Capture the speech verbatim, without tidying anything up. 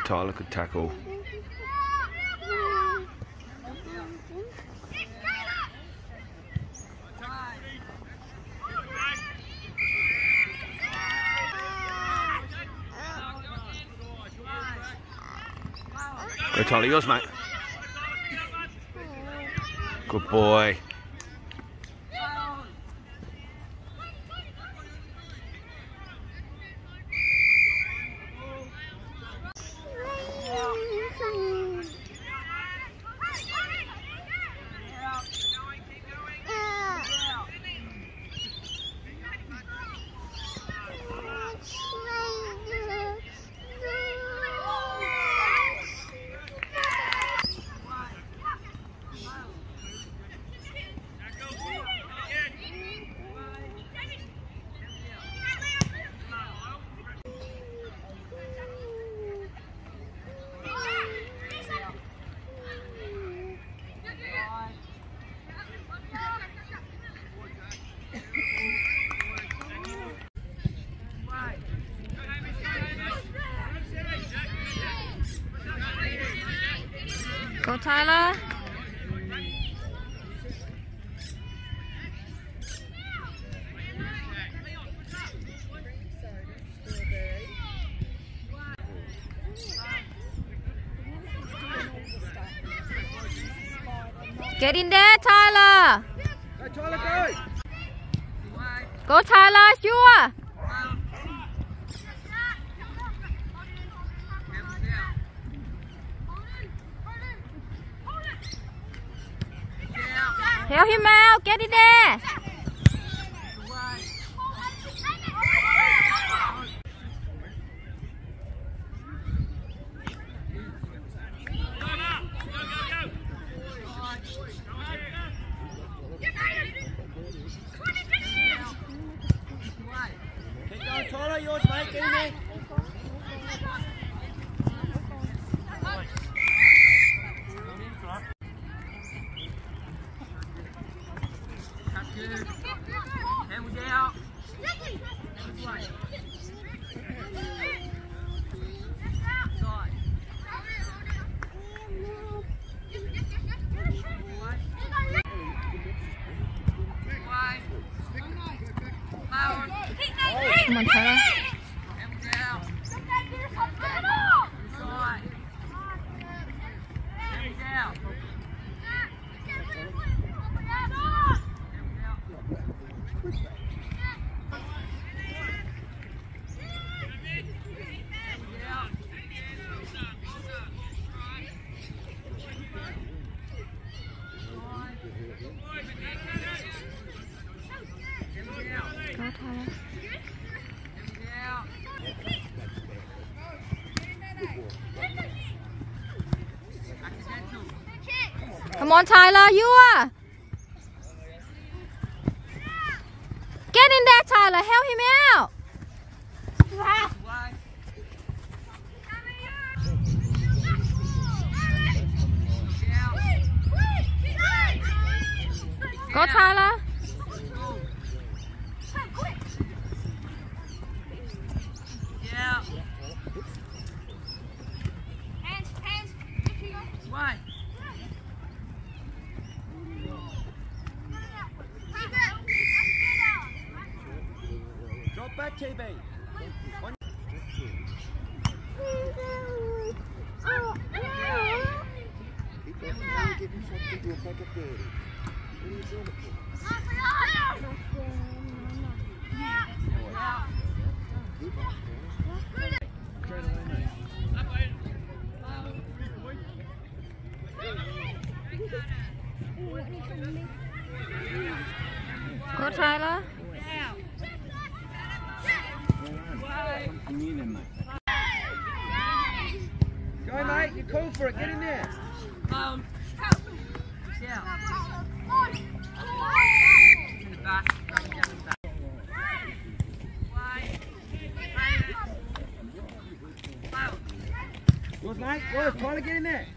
Tyler could tackle. Go Tyler, yours mate. Good boy. Go Tyler. Get in there, Tyler. Go Tyler, go. Go Tyler, sure. Help him out, get in there. Keep going Tyler, yours mate, get in there. Hands down. Come on, Tyler. Go Tyler. Come on, Tyler, you are. Get in there, Tyler. Help him out. Go, Tyler. Yeah. Hands, hands. Why? Drop back T B. One. Keep going, give him something to back up there. What are you doing it for? Keep up. Go, Tyler. Go mate, you're cool for it, get in there. Um, yeah. In the back, running down the back. Yours mate, yours, try to get in there.